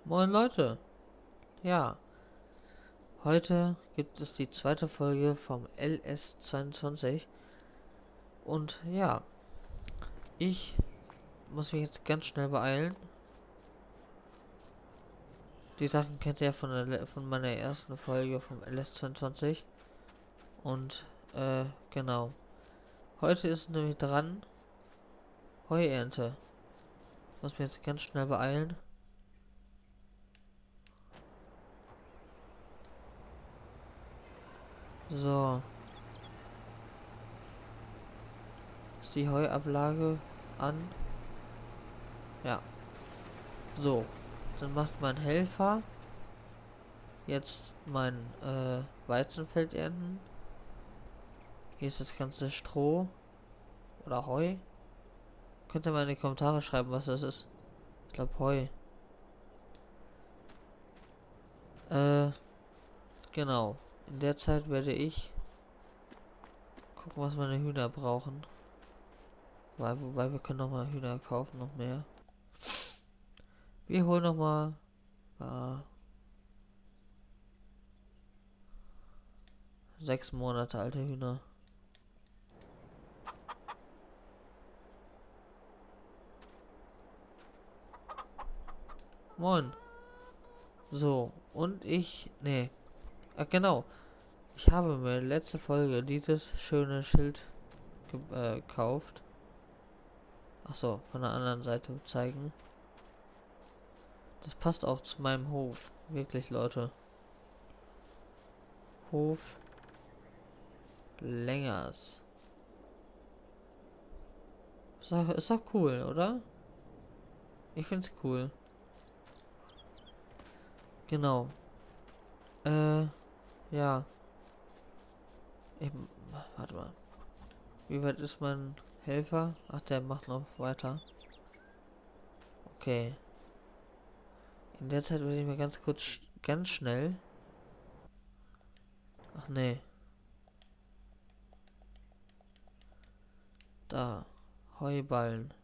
Moin Leute, ja, heute gibt es die zweite Folge vom LS22 und ja, ich muss mich jetzt ganz schnell beeilen. Die Sachen kennt ihr ja von meiner ersten Folge vom LS22 und genau. Heute ist nämlich dran Heuernte. Muss mich jetzt ganz schnell beeilen. So, ist die Heuablage an? Ja, so. Dann macht mein Helfer jetzt mein Weizenfeld ernten. Hier ist das ganze Stroh oder Heu. Könnt ihr mal in die Kommentare schreiben, was das ist. Ich glaube Heu. Äh, genau. In der Zeit werde ich gucken, was meine Hühner brauchen. Wobei wir können noch mal Hühner kaufen, noch mehr. Wir holen noch mal 6 Monate alte Hühner. Moin. So, und nee. Ach genau. Ich habe mir letzte Folge dieses schöne Schild gekauft. Achso, von der anderen Seite zeigen. Das passt auch zu meinem Hof. Wirklich, Leute. Hof Längers. Ist doch cool, oder? Ich find's cool. Genau. Ja. Ich, warte mal. Wie weit ist mein Helfer? Ach, der macht noch weiter. Okay. In der Zeit will ich mir ganz kurz, ganz schnell. Ach nee. Da. Heuballen.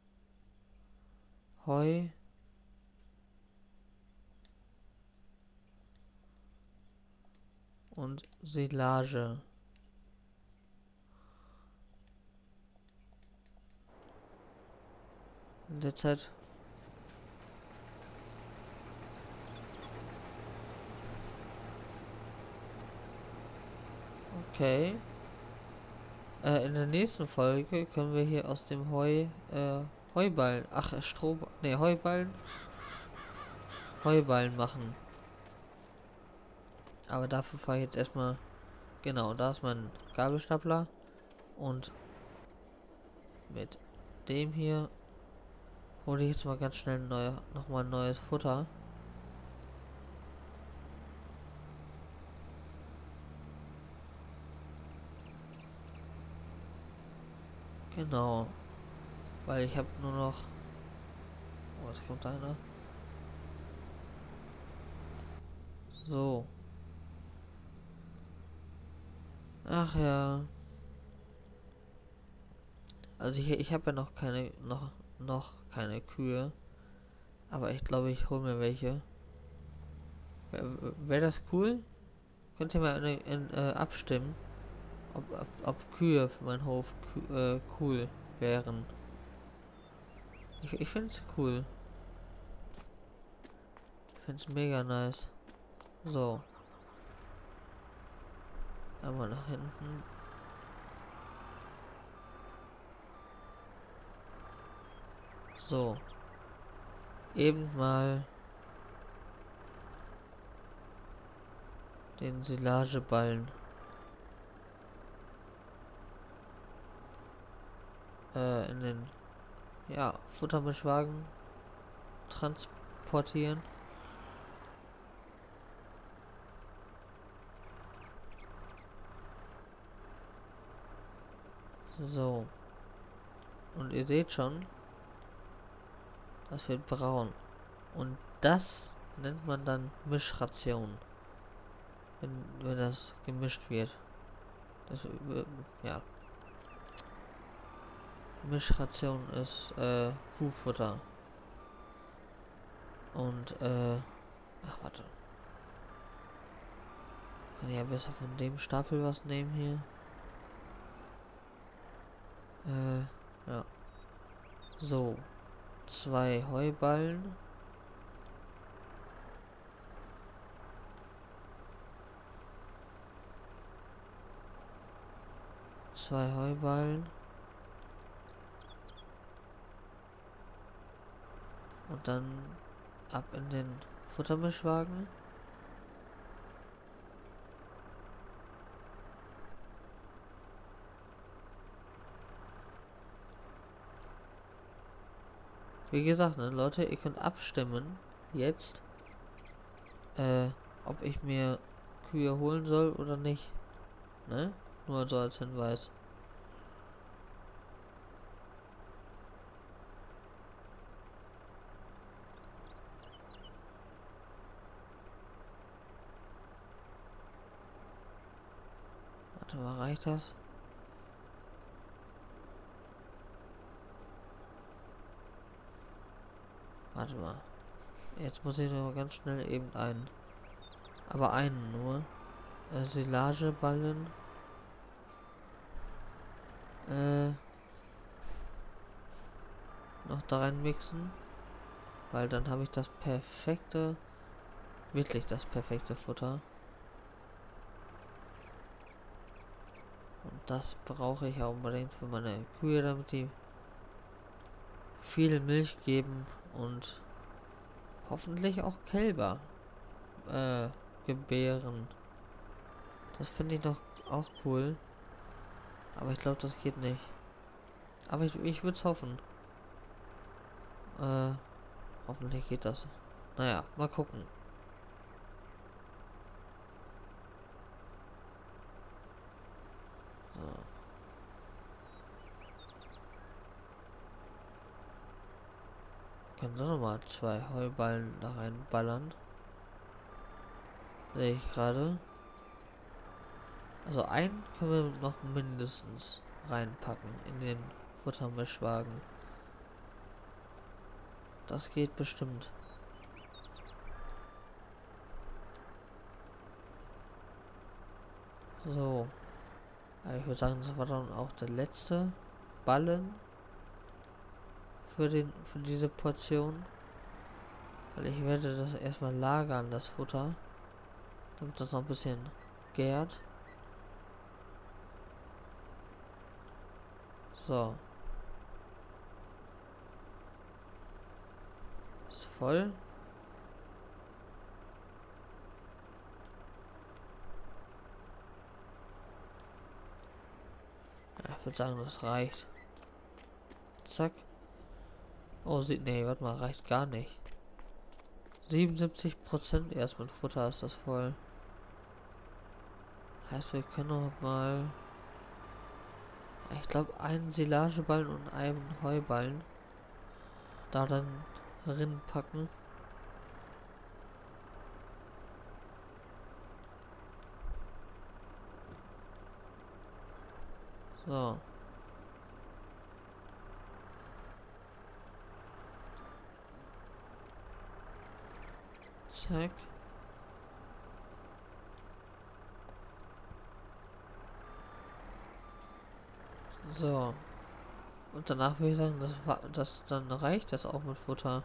Heu. Und Silage. In der Zeit. Okay. In der nächsten Folge können wir hier aus dem Heuballen. Ach, Stroh. Nee, Heuballen. Heuballen machen. Aber dafür fahre ich jetzt erstmal. Genau, da ist mein Gabelstapler. Und mit dem hier hole ich jetzt mal ganz schnell nochmal ein neues Futter. Genau. Weil ich habe nur noch. Oh, jetzt kommt einer. So. Ach ja. Also ich habe ja noch keine Kühe. Aber ich glaube, ich hole mir welche. Wäre das cool? Könnt ihr mal abstimmen, ob Kühe für meinen Hof cool wären. Ich finde es cool. Ich finde es mega nice. So. Einmal nach hinten. So. Eben mal den Silageballen in den Futtermischwagen transportieren. So. Und ihr seht schon, das wird braun. Und das nennt man dann Mischration. Wenn das gemischt wird. Das, ja. Mischration ist Kuhfutter. Und, ach, warte. Kann ich ja besser von dem Stapel was nehmen hier. Ja. So. 2 Heuballen. Zwei Heuballen. Und dann ab in den Futtermischwagen. Wie gesagt, ne, Leute, ihr könnt abstimmen. Jetzt. Ob ich mir Kühe holen soll oder nicht. Ne? Nur so als Hinweis. Warte mal, reicht das? Warte mal. Jetzt muss ich nur ganz schnell eben einen. Aber einen nur. Silageballen. Noch da rein mixen. Weil dann habe ich das perfekte. Wirklich das perfekte Futter. Und das brauche ich ja unbedingt für meine Kühe, damit die viel Milch geben und hoffentlich auch Kälber gebären. Das finde ich doch auch cool. Aber ich glaube, das geht nicht. Aber ich würde es hoffen. Hoffentlich geht das. Naja, mal gucken. So. Können Sie nochmal 2 Heuballen da reinballern? Sehe ich gerade. Also einen können wir noch mindestens reinpacken in den Futtermischwagen. Das geht bestimmt. So. Aber ich würde sagen, das war dann auch der letzte Ballen für diese Portion. Weil ich werde das erstmal lagern, das Futter. Damit das noch ein bisschen gärt. So. Ist voll. Ja, ich würde sagen, das reicht. Zack. Oh, nee, warte mal, reicht gar nicht. 77% erst mit Futter ist das voll. Heißt, wir können noch mal, ich glaube, einen Silageballen und einen Heuballen da dann packen. So. Zack. So. Und danach würde ich sagen, das dann reicht das auch mit Futter.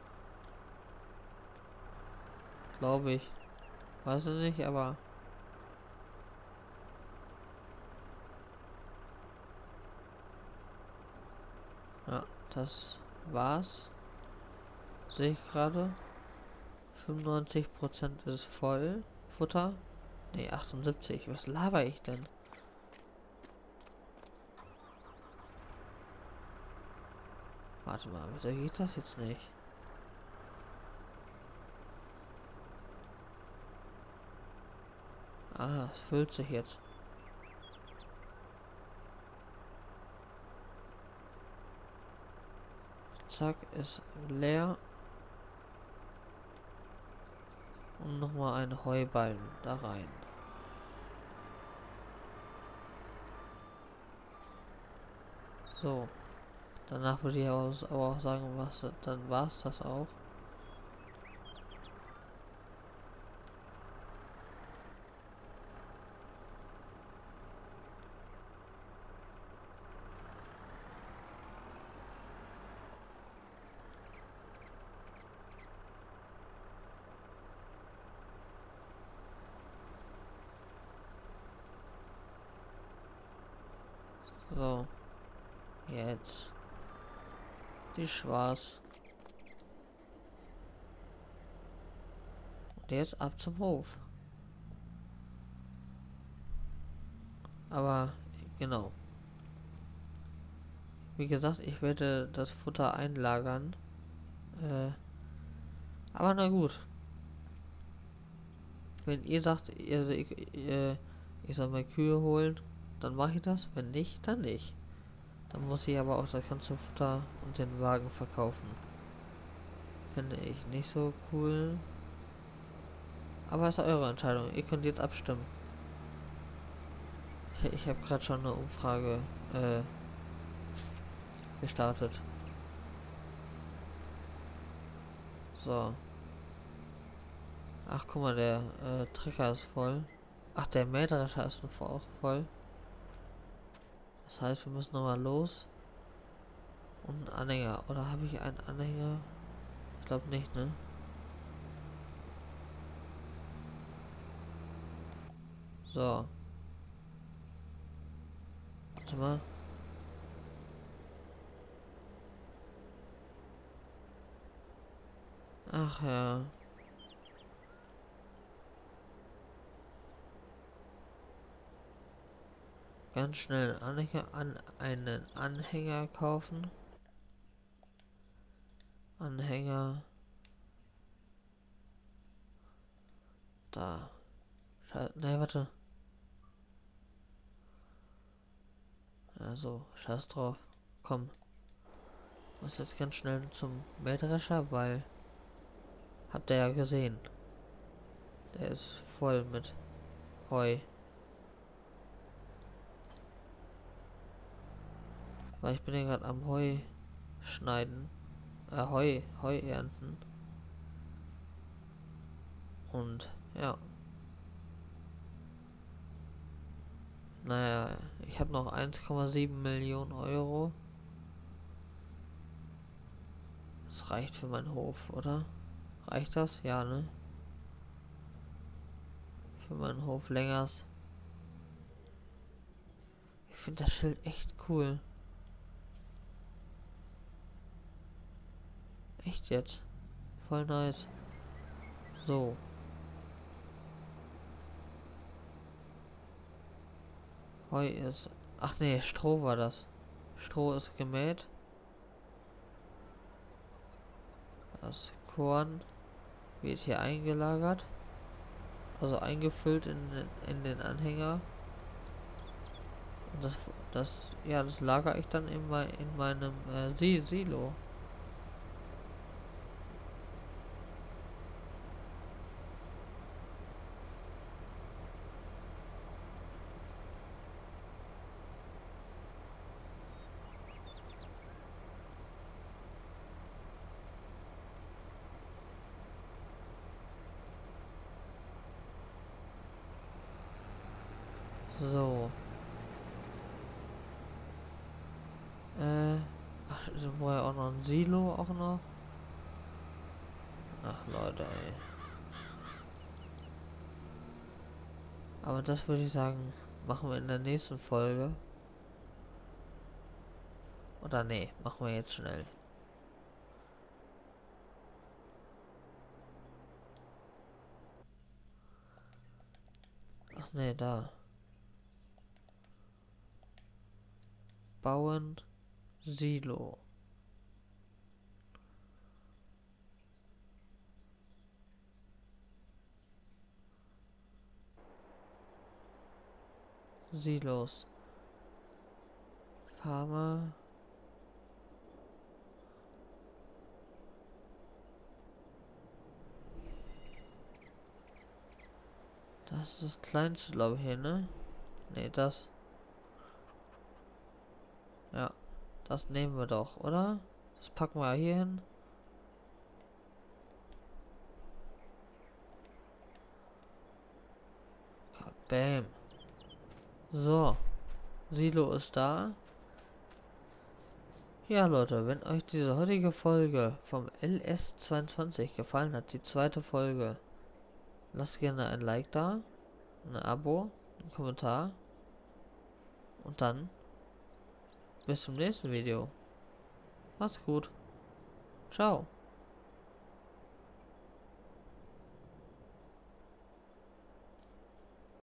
Glaube ich. Weiß ich nicht, aber ja, das war's. Sehe ich gerade. 95% ist voll. Futter. Ne, 78. Was laber ich denn? Warte mal, wieso geht das jetzt nicht? Ah, es füllt sich jetzt. Zack, ist leer. Und nochmal ein Heuballen da rein. So. Danach würde ich aber auch sagen, dann war's das auch. jetzt. Die schwarz. Und jetzt ab zum Hof. Aber, genau. Wie gesagt, ich werde das Futter einlagern. Aber na gut. Wenn ihr sagt, ich soll mal Kühe holen, dann mache ich das. Wenn nicht, dann nicht. Dann muss ich aber auch das ganze Futter und den Wagen verkaufen. Finde ich nicht so cool. Aber es ist eure Entscheidung. Ihr könnt jetzt abstimmen. Ich habe gerade schon eine Umfrage gestartet. So. Ach, guck mal, der Trecker ist voll. Ach, der Mähdrescher ist auch voll. Das heißt, wir müssen nochmal los. Und einen Anhänger. Oder habe ich einen Anhänger? Ich glaube nicht, ne? So. Warte mal. Ach ja. Ganz schnell einen Anhänger kaufen. Anhänger. Da. Ne, warte. Also, scheiß drauf. Komm. Muss jetzt ganz schnell zum Mähdrescher, weil. Habt ihr ja gesehen. Der ist voll mit Heu. Weil ich bin ja gerade am Heu schneiden. Heu ernten. Und ja. Naja, ich habe noch 1,7 Millionen Euro. Das reicht für meinen Hof, oder? Reicht das? Ja, ne? Für meinen Hof längers. Ich finde das Schild echt cool. Echt jetzt. Voll nice. So. Heu ist. Ach nee, Stroh war das. Stroh ist gemäht. Das Korn wird hier eingelagert. Also eingefüllt in den Anhänger. Und das lagere ich dann in meinem Silo. So. Ach, so vorher auch noch ein Silo auch noch. Ach Leute, ey. Aber das würde ich sagen, machen wir in der nächsten Folge. Oder nee, machen wir jetzt schnell. Ach nee, da. Bauen Silo. Silos. Farmer. Das ist das kleinste, glaube ich, hier, ne? Ne, das. Ja. Das nehmen wir doch, oder? Das packen wir hier hin. Bam. So. Silo ist da. Ja, Leute, wenn euch diese heutige Folge vom LS22 gefallen hat, die zweite Folge, lasst gerne ein Like da, ein Abo, ein Kommentar und dann bis zum nächsten Video. Macht's gut. Ciao.